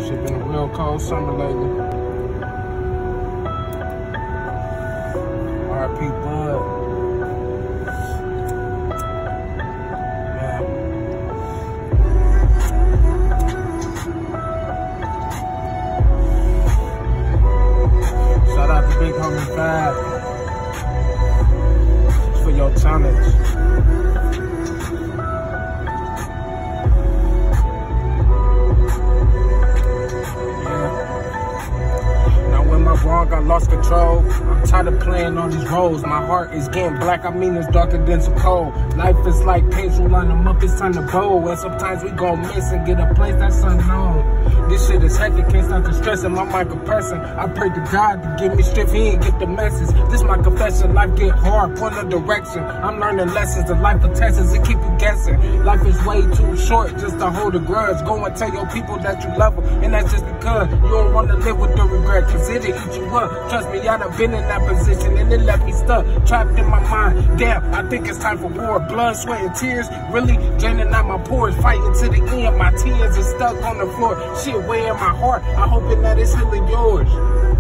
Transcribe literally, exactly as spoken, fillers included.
Shit been a real cold summer lately. R I P Bud. Yeah. Shout out to Big Homie Five. It's for your challenge. Wrong, I lost control. I'm tired of playing all these roles. My heart is getting black, I mean it's darker than some coal. Life is like pencil, line them up, it's time to bowl. And sometimes we gon' miss and get a place that's unknown. This shit is hectic, can't stop the stress in my mind compressing. I pray to God to give me strength, he ain't get the message. This my confession, life get hard, point of direction. I'm learning lessons, the life of tests, it keep you guessing. Life is way too short just to hold a grudge. Go and tell your people that you love them, and that's just because you don't want to live with the regret, cause it'll eat you up. Trust me, I done been in that position and it left me stuck, trapped in my mind. Damn, I think it's time for war. Blood, sweat, and tears really draining out my pores. Fighting to the end, my tears are stuck on the floor. Shit way in my heart, I'm hoping that it's healing yours.